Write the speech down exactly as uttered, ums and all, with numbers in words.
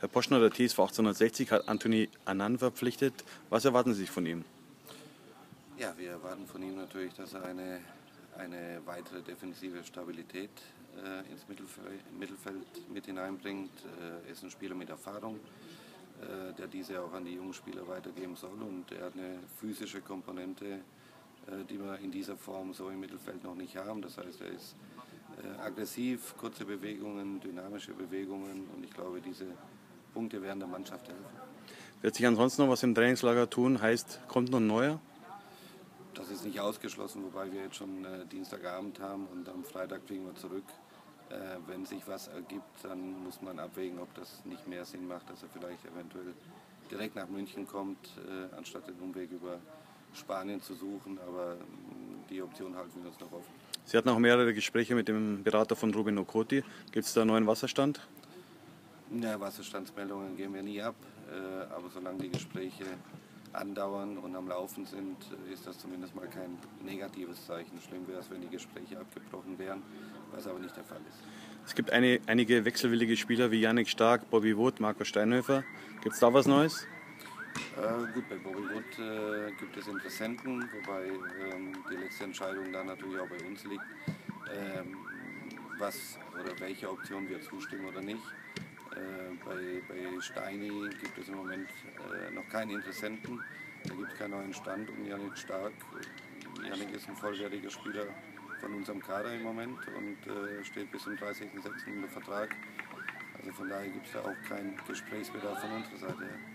Herr Poschner, der T S V achtzehnhundertsechzig hat Anthony Annan verpflichtet. Was erwarten Sie sich von ihm? Ja, wir erwarten von ihm natürlich, dass er eine, eine weitere defensive Stabilität äh, ins Mittelfeld, Mittelfeld mit hineinbringt. Er äh, ist ein Spieler mit Erfahrung, äh, der diese auch an die jungen Spieler weitergeben soll. Und er hat eine physische Komponente, äh, die wir in dieser Form so im Mittelfeld noch nicht haben. Das heißt, er ist äh, aggressiv, kurze Bewegungen, dynamische Bewegungen. Und ich glaube, diese Punkte werden der Mannschaft helfen. Wird sich ansonsten noch was im Trainingslager tun? Heißt, kommt noch ein neuer? Das ist nicht ausgeschlossen, wobei wir jetzt schon äh, Dienstagabend haben und am Freitag fliegen wir zurück. Äh, wenn sich was ergibt, dann muss man abwägen, ob das nicht mehr Sinn macht, dass er vielleicht eventuell direkt nach München kommt, äh, anstatt den Umweg über Spanien zu suchen. Aber äh, die Option halten wir uns noch offen. Sie hatten auch mehrere Gespräche mit dem Berater von Ruben Okoti. Gibt es da einen neuen Wasserstand? Ja, Wasserstandsmeldungen geben wir nie ab, äh, aber solange die Gespräche andauern und am Laufen sind, ist das zumindest mal kein negatives Zeichen. Schlimm wäre es, wenn die Gespräche abgebrochen wären, was aber nicht der Fall ist. Es gibt eine, einige wechselwillige Spieler wie Yannick Stark, Bobby Wood, Marco Steinhöfer. Gibt es da was Neues? Äh, gut, bei Bobby Wood äh, gibt es Interessenten, wobei ähm, die letzte Entscheidung da natürlich auch bei uns liegt, ähm, was oder welche Option wir zustimmen oder nicht. Äh, bei, bei Steini gibt es im Moment äh, noch keinen Interessenten, da gibt es keinen neuen Stand. Und Yannick Stark, Yannick ist ein vollwertiger Spieler von unserem Kader im Moment und äh, steht bis zum dreißigsten sechsten unter Vertrag. Also von daher gibt es da auch keinen Gesprächsbedarf von unserer Seite her.